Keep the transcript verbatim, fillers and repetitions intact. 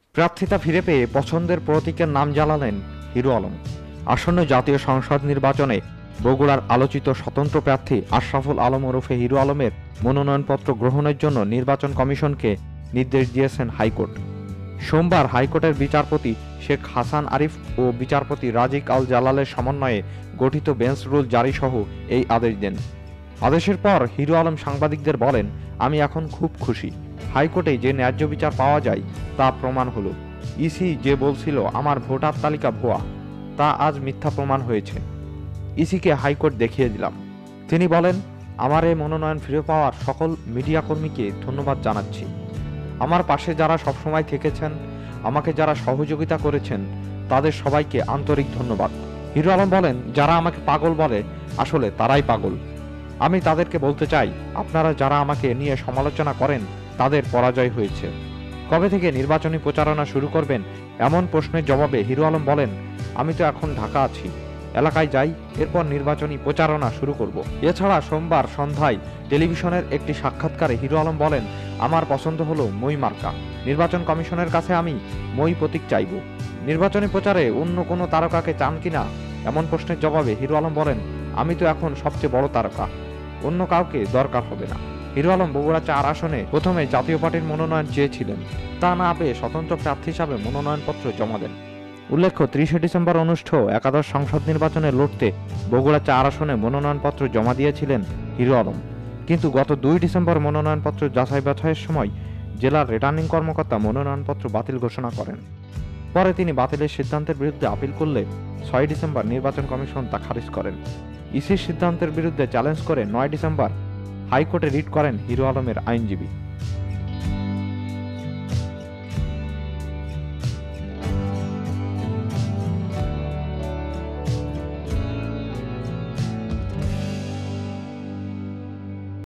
প্রার্থিতা ফিরে পেয়ে পছন্দের প্রতীকের নাম জানালেন হিরো আলম। আসন্ন জাতীয় সংসদ নির্বাচনে বগুড়ার আলোচিত স্বতন্ত্র প্রার্থী আশরাফুল আলম ওরফে হিরো আলমের মনোনয়নপত্র গ্রহণের জন্য নির্বাচন কমিশনকে নির্দেশ দিয়েছেন হাইকোর্ট। সোমবার হাইকোর্টের বিচারপতি শেখ হাসান আরিফ ও বিচারপতি রাজিক আল জালালের সমন্বয়ে গঠিত বেঞ্চ রুল জারি সহ এই আদেশ দেন। আদেশের পর হিরো আলম সাংবাদিকদের বলেন, আমি এখন খুব খুশি। হাইকোর্টে যে ন্যায্য বিচার পাওয়া যায় তা প্রমাণ হলো। ইসি যে বলছিল আমার ভোটার তালিকা ভুয়া, তা আজ মিথ্যা প্রমাণ হয়েছে। ইসিকে হাইকোর্ট দেখিয়ে দিলাম। তিনি বলেন, আমার এই মনোনয়ন ফিরে পাওয়ার সকল মিডিয়া কর্মীকে ধন্যবাদ জানাচ্ছি। আমার পাশে যারা সবসময় থেকেছেন, আমাকে যারা সহযোগিতা করেছেন, তাদের সবাইকে আন্তরিক ধন্যবাদ। হিরো আলম বলেন, যারা আমাকে পাগল বলে আসলে তারাই পাগল। আমি তাদেরকে বলতে চাই, আপনারা যারা আমাকে নিয়ে সমালোচনা করেন তাদের পরাজয় হয়েছে। কবে থেকে নির্বাচনী প্রচারণা শুরু করবেন এমন প্রশ্নের জবাবে হিরো আলম বলেন, আমি তো এখন ঢাকা আছি, এলাকায় যাই, এরপর নির্বাচনী প্রচারণা শুরু করব। এছাড়া সোমবার সন্ধ্যায় টেলিভিশনের একটি সাক্ষাৎকারে হিরো আলম বলেন, আমার পছন্দ হলো মই মার্কা। নির্বাচন কমিশনের কাছে আমি মই প্রতীক চাইব। নির্বাচনী প্রচারে অন্য কোনো তারকাকে চান কিনা এমন প্রশ্নের জবাবে হিরো আলম বলেন, আমি তো এখন সবচেয়ে বড় তারকা, অন্য কাউকে দরকার হবে না। হিরো আলম বগুড়া চার আসনে প্রথমে জাতীয় পার্টির মনোনয়ন চেয়েছিলেন, তা না পেয়ে স্বতন্ত্র প্রার্থী হিসাবে মনোনয়নপত্র জমা দেন। উল্লেখ্য, ত্রিশে ডিসেম্বর অনুষ্ঠেয় একাদশ সংসদ নির্বাচনে লড়তে বগুড়া চার আসনে মনোনয়নপত্র জমা দিয়েছিলেন হিরো আলম। কিন্তু গত দুই ডিসেম্বর মনোনয়নপত্র যাচাই বাছাইয়ের সময় জেলার রিটার্নিং কর্মকর্তা মনোনয়নপত্র বাতিল ঘোষণা করেন। পরে তিনি বাতিলের সিদ্ধান্তের বিরুদ্ধে আপিল করলে ছয় ডিসেম্বর নির্বাচন কমিশন তা খারিজ করেন। ইসির সিদ্ধান্তের বিরুদ্ধে চ্যালেঞ্জ করে নয় ডিসেম্বর হাইকোর্টে রিট করেন হিরো আলমের আইনজীবী।